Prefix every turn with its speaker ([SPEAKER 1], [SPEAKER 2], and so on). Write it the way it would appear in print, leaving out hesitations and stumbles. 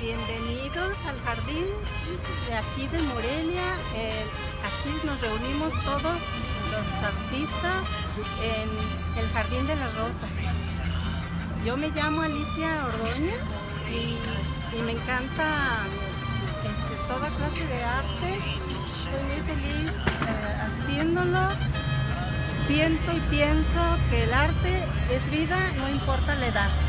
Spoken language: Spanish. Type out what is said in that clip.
[SPEAKER 1] Bienvenidos al jardín de aquí de Morelia. Aquí nos reunimos todos los artistas en el Jardín de las Rosas. Yo me llamo Alicia Ordóñez y me encanta toda clase de arte. Soy muy feliz haciéndolo. Siento y pienso que el arte es vida, no importa la edad.